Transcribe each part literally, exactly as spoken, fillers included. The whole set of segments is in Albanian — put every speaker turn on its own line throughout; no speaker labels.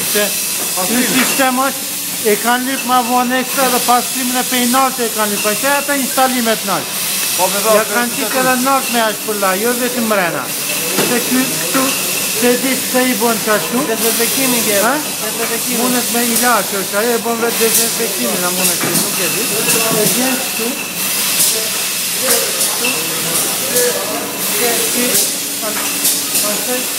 se ky sistem është e kanë lyp ma vonë ekstra dhe pastrimin e pej nartë e kanë lyp, pa që ata instalimet nartë. Ja kanë qikë edhe nartë me ashtë për la, jo vetëm mrena. Se këtu se ditë se i bon qashtu.
Dezinfektimi bjerë.
Mundet me ila që është ajo e bon vetë dezinfektimin, a mundet që nuk e ditë. E gjenë këtu. Pastaj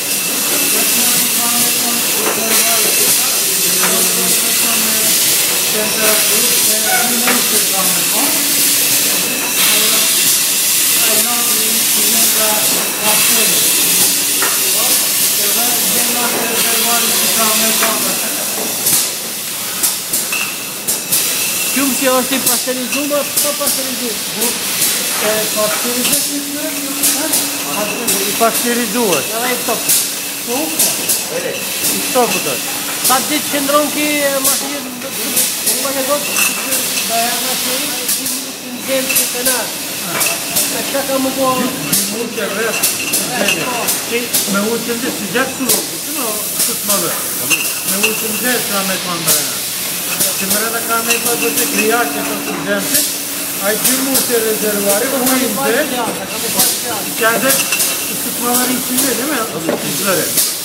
Qumë që është i pasterizuar, pa pasterizuar?
I pasterizuar.
Edhe i stopë.
I stopë të është.
Sa ditë që ndronë ki mashirë në më në gotë, da e mashirë, i në gjemë që të nërë. E që ka më po...
Më që e rrës, me uqën dhe si gjatë të rogë, që në këtë më dhe. Me uqën dhe që me të më mërena. Që mërena ka me i pa të krija që të të gjemësit, a i që mu të rezervari, u i më dhe, që a dhe këtë më dhe rritë që dhe, me o të zëre.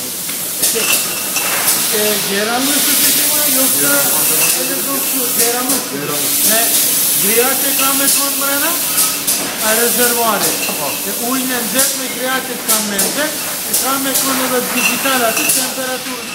Gjera më së të që ma, jo që e dhe do që gjera më së. Ne krija që ka me të më mërena, a rezervari. Ujnë në nëzet me krija që ka me nëzet, e ka me kënë edhe digital atë temperaturë.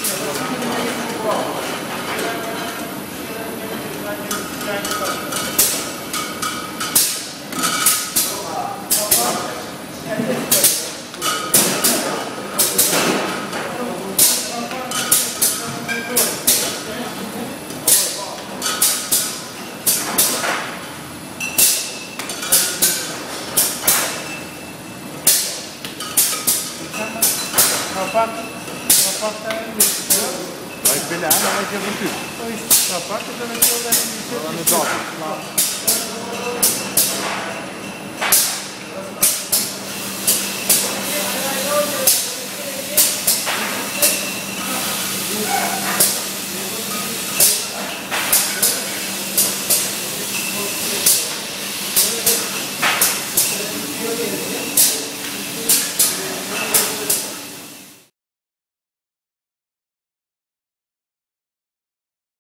Kapak, kapakta en büyük.
Ay bela, ama ne yapıyorsun?
O iş kapak, o da ne oluyor?
Onu da.